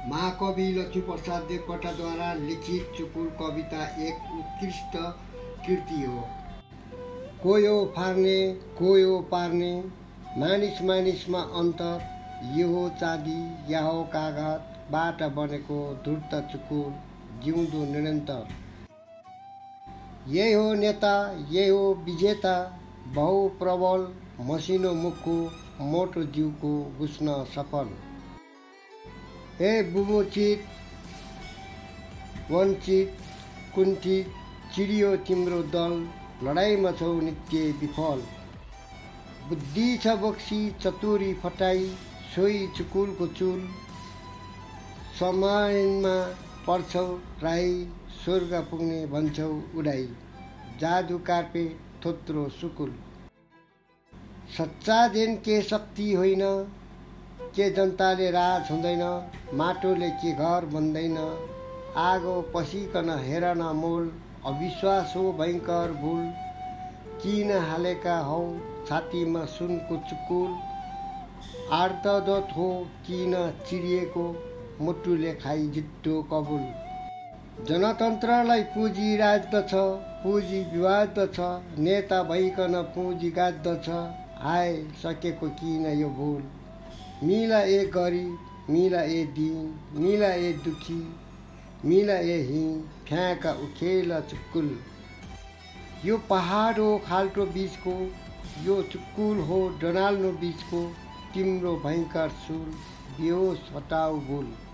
महाकवि लक्ष्मीप्रसाद देवकोटाद्वारा लिखित चुकुल कविता एक उत्कृष्ट कृति हो। कोयो फार्ने कोयो पार्ने, मानिस मानिसमा अन्तर, यो हो चाँदी या हो कागजबाट बनेको धूर्त चुकुल, जिउँदो निरन्तर। यही हो नेता, यही हो विजेता, बहु प्रबल मसिनो मुखको, मोटो जिउको गुस्न सफल। हे बुबोचित, वञ्चित, कुण्ठित, चिडियो तिम्रो दल, लडाइँमा छौ नित्य विफल। बुद्धि छ बोक्सी, चतुरी फटाई, सोही चुकुलको चुल, समयमा पर्छौ राई, स्वर्ग पुग्ने भन्छौ उडाई, जादु कार्पे थोत्रो सुकुल। सच्चा देन के शक्ति होइन, के जनताले राज हुँदैन, माटोले के घर बन्दैन, आगो पसिकन हेर न मोल, अविश्वास हो भयङ्कर भुल, किन हालेका हौ छातीमा सुनको चुकुल, आर्तदत हो किन चिरिएको, मुटुले खाई जित्तो कबुल। जनतन्त्रलाई पुँजी राज्दछ, पुँजी विवाद्दछ, नेता भइकन पुँजी गाद्दछ, आए सकेको किन यो भुल। मिला ए गरिब, मिला ए दीन, मिला ए दुखी, मिला ए हिङ, फ्याँका उखेल चुक्कुल। यो पहाड हो खाल्टो बीचको, यो चुक्कुल हो डनाल्नो बीचको, तिम्रो भयङ्कर सुल, बेहोस हटाऊ भुल।